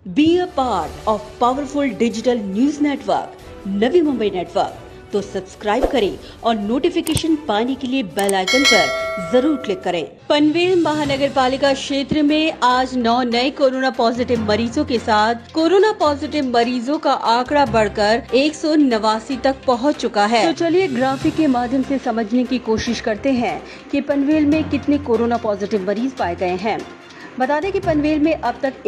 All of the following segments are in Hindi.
Be a part of powerful digital news network Navi Mumbai network. तो सब्सक्राइब करें और नोटिफिकेशन पाने के लिए बेल आइकन पर जरूर क्लिक करें। पनवेल महानगर पालिका क्षेत्र में आज 9 नए कोरोना पॉजिटिव मरीजों के साथ कोरोना पॉजिटिव मरीजों का आंकड़ा बढ़कर 189 तक पहुंच चुका है। तो चलिए ग्राफिक के माध्यम से समझने की कोशिश करते हैं कि पनवेल में कितने कोरोना पॉजिटिव मरीज पाए गए हैं। बता दें कि पनवेल में अब तक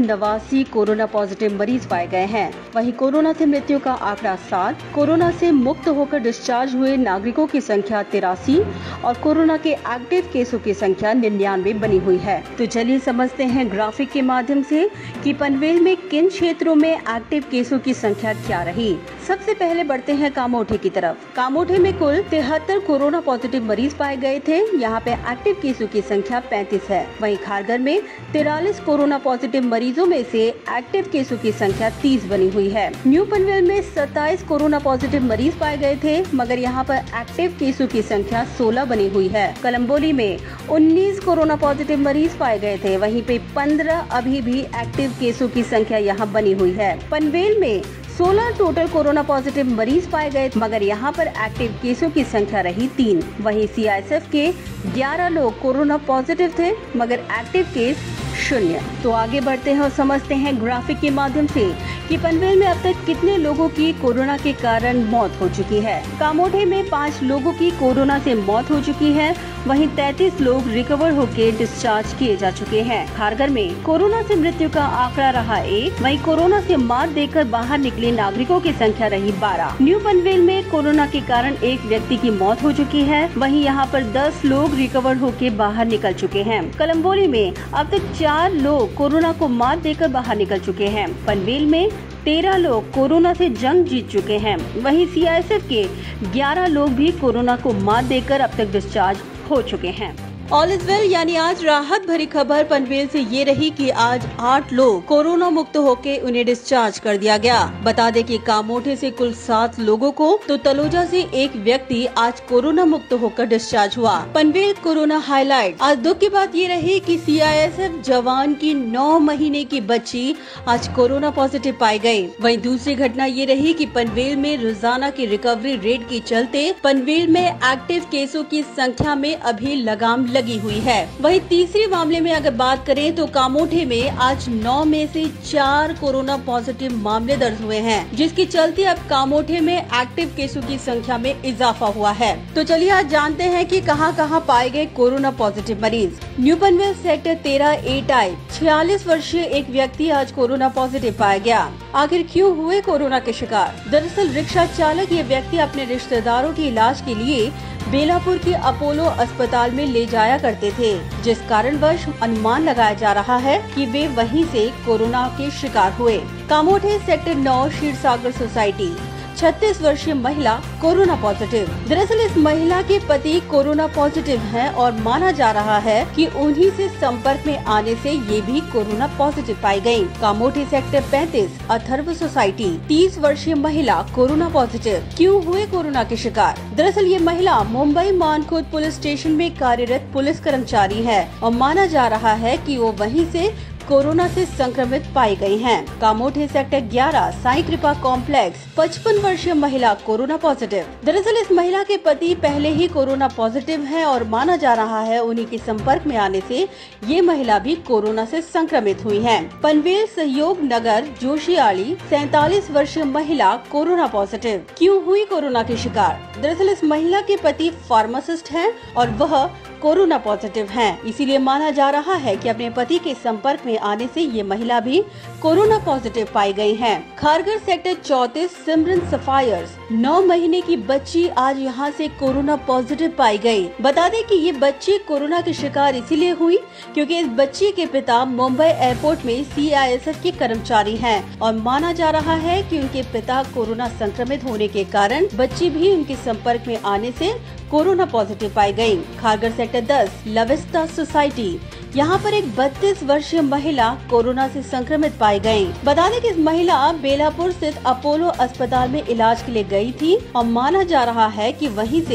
189 कोरोना पॉजिटिव मरीज पाए गए हैं। वहीं कोरोना से मृत्यु का आंकड़ा 7, कोरोना से मुक्त होकर डिस्चार्ज हुए नागरिकों की संख्या 83 और कोरोना के एक्टिव केसों की संख्या 99 बनी हुई है। तो चलिए समझते हैं ग्राफिक के माध्यम से कि पनवेल में किन क्षेत्रों में एक्टिव केसों की संख्या क्या रही। सबसे पहले बढ़ते हैं कामोठे की तरफ। कामोठे में कुल 73 कोरोना पॉजिटिव मरीज पाए गए थे। यहाँ पे एक्टिव केसों की संख्या 35 है। वहीं खारगर में 43 कोरोना पॉजिटिव मरीजों में से एक्टिव केसों की संख्या 30 बनी हुई है। न्यू पनवेल में 27 कोरोना पॉजिटिव मरीज पाए गए थे, मगर यहाँ पर एक्टिव केसों की संख्या 16 बनी हुई है। कलम्बोली में 19 कोरोना पॉजिटिव मरीज पाए गए थे, वहीं पे 15 अभी भी एक्टिव केसों की संख्या यहाँ बनी हुई है। पनवेल में 16 टोटल कोरोना पॉजिटिव मरीज पाए गए, मगर यहाँ पर एक्टिव केसों की संख्या रही 3। वहीं CISF के 11 लोग कोरोना पॉजिटिव थे, मगर एक्टिव केस 0। तो आगे बढ़ते हैं और समझते हैं ग्राफिक के माध्यम से कि पनवेल में अब तक कितने लोगों की कोरोना के कारण मौत हो चुकी है। कामोठे में 5 लोगों की कोरोना से मौत हो चुकी है, वहीं 33 लोग रिकवर होकर डिस्चार्ज किए जा चुके हैं। खारगर में कोरोना से मृत्यु का आंकड़ा रहा 1, वहीं कोरोना से मात देकर बाहर निकले नागरिकों की संख्या रही 12। न्यू पनवेल में कोरोना के कारण एक व्यक्ति की मौत हो चुकी है, वहीं यहाँ पर 10 लोग रिकवर होकर बाहर निकल चुके हैं। कलम्बोली में अब तक 4 लोग कोरोना को मात देकर बाहर निकल चुके हैं। पनवेल में 13 लोग कोरोना से जंग जीत चुके हैं। वहीं CISF के 11 लोग भी कोरोना को मात देकर अब तक डिस्चार्ज हो चुके हैं। ऑल इज वेल यानी आज राहत भरी खबर पनवेल से ये रही कि आज 8 लोग कोरोना मुक्त होके उन्हें डिस्चार्ज कर दिया गया। बता दें कि कामोठे से कुल 7 लोगों को तो तलोजा से एक व्यक्ति आज कोरोना मुक्त होकर डिस्चार्ज हुआ। Panvel corona highlight. आज दुख की बात ये रही कि CISF जवान की 9 महीने की बच्ची आज कोरोना पॉजिटिव पाई गयी। वहीं दूसरी घटना ये रही कि पनवेल में रोजाना की रिकवरी रेट के चलते पनवेल में एक्टिव केसों की संख्या में अभी लगाम लगी हुई है। वहीं तीसरे मामले में अगर बात करें तो कामोठे में आज 9 में से 4 कोरोना पॉजिटिव मामले दर्ज हुए हैं, जिसके चलते अब कामोठे में एक्टिव केसों की संख्या में इजाफा हुआ है। तो चलिए आज जानते हैं कि कहां-कहां पाए गए कोरोना पॉजिटिव मरीज। New Panvel sector 13 A type 46 वर्षीय एक व्यक्ति आज कोरोना पॉजिटिव पाया गया। आखिर क्यों हुए कोरोना के शिकार? दरअसल रिक्शा चालक ये व्यक्ति अपने रिश्तेदारों के इलाज के लिए बेलापुर के अपोलो अस्पताल में ले जाया करते थे, जिस कारणवश अनुमान लगाया जा रहा है कि वे वहीं से कोरोना के शिकार हुए। कामोठे सेक्टर 9 क्षीरसागर सोसाइटी 36 वर्षीय महिला कोरोना पॉजिटिव। दरअसल इस महिला के पति कोरोना पॉजिटिव हैं और माना जा रहा है कि उन्हीं से संपर्क में आने से ये भी कोरोना पॉजिटिव पाई गयी। कामोठे सेक्टर 35 अथर्व सोसाइटी 30 वर्षीय महिला कोरोना पॉजिटिव। क्यों हुए कोरोना के शिकार? दरअसल ये महिला मुंबई मानखुर्द पुलिस स्टेशन में कार्यरत पुलिस कर्मचारी है और माना जा रहा है कि वो वहीं से कोरोना से संक्रमित पाई गई हैं। कामोठे सेक्टर 11 साई कृपा कॉम्प्लेक्स 55 वर्षीय महिला कोरोना पॉजिटिव। दरअसल इस महिला के पति पहले ही कोरोना पॉजिटिव है और माना जा रहा है उन्हीं के संपर्क में आने से ये महिला भी कोरोना से संक्रमित हुई है। पनवेल सहयोग नगर जोशियाली 47 वर्षीय महिला कोरोना पॉजिटिव। क्यों हुई कोरोना की शिकार? दरअसल इस महिला के पति फार्मासिस्ट है और वह कोरोना पॉजिटिव हैं, इसीलिए माना जा रहा है कि अपने पति के संपर्क में आने से ये महिला भी कोरोना पॉजिटिव पाई गई हैं। खारगर सेक्टर 34 सिमरन सफायर्स 9 महीने की बच्ची आज यहाँ से कोरोना पॉजिटिव पाई गई। बता दें कि ये बच्ची कोरोना के शिकार इसीलिए हुई क्योंकि इस बच्ची के पिता मुंबई एयरपोर्ट में CISF के कर्मचारी हैं और माना जा रहा है कि उनके पिता कोरोना संक्रमित होने के कारण बच्ची भी उनके संपर्क में आने से कोरोना पॉजिटिव पाई गई। खारगर सेक्टर 10 लविस्ता सोसाइटी यहाँ पर एक 32 वर्षीय महिला कोरोना से संक्रमित पाई गयी। बता दें कि इस महिला बेलापुर स्थित अपोलो अस्पताल में इलाज के लिए गई थी और माना जा रहा है कि वहीं से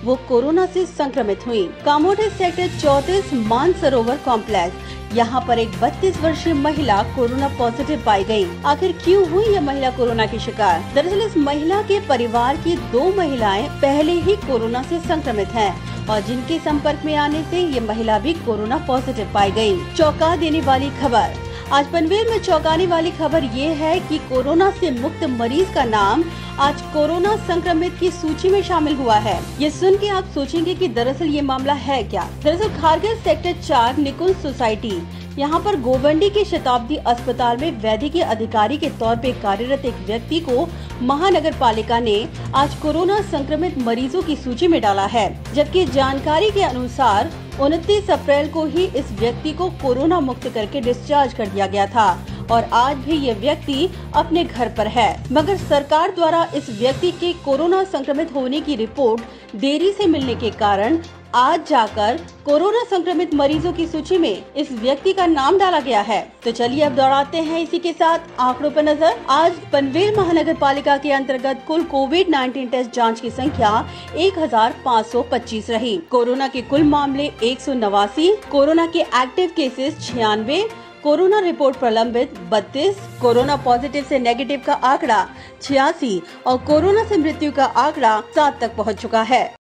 वो कोरोना से संक्रमित हुई। कामोठे सेक्टर 34 मानसरोवर कॉम्प्लेक्स, यहाँ पर एक 32 वर्षीय महिला कोरोना पॉजिटिव पाई गई। आखिर क्यों हुई यह महिला कोरोना की शिकार? दरअसल इस महिला के परिवार की 2 महिलाएं पहले ही कोरोना से संक्रमित हैं और जिनके संपर्क में आने से ये महिला भी कोरोना पॉजिटिव पाई गई। चौंका देने वाली खबर। आज पनवेल में चौंकाने वाली खबर ये है कि कोरोना से मुक्त मरीज का नाम आज कोरोना संक्रमित की सूची में शामिल हुआ है। ये सुन के आप सोचेंगे कि दरअसल ये मामला है क्या। दरअसल खारघर सेक्टर 4 निकुंज सोसाइटी, यहाँ पर गोवंडी के शताब्दी अस्पताल में वैद्यकीय अधिकारी के तौर पे कार्यरत एक व्यक्ति को महानगर पालिका ने आज कोरोना संक्रमित मरीजों की सूची में डाला है। जबकि जानकारी के अनुसार 29 अप्रैल को ही इस व्यक्ति को कोरोना मुक्त करके डिस्चार्ज कर दिया गया था और आज भी ये व्यक्ति अपने घर पर है। मगर सरकार द्वारा इस व्यक्ति के कोरोना संक्रमित होने की रिपोर्ट देरी से मिलने के कारण आज जाकर कोरोना संक्रमित मरीजों की सूची में इस व्यक्ति का नाम डाला गया है। तो चलिए अब दौड़ाते हैं इसी के साथ आंकड़ों पर नजर। आज पनवेल महानगर पालिका के अंतर्गत कुल कोविड-19 टेस्ट जांच की संख्या 1525 रही। कोरोना के कुल मामले 189, कोरोना के एक्टिव केसेस 96, कोरोना रिपोर्ट प्रलंबित 32, कोरोना पॉजिटिव से नेगेटिव का आंकड़ा 86 और कोरोना से मृत्यु का आंकड़ा 7 तक पहुंच चुका है।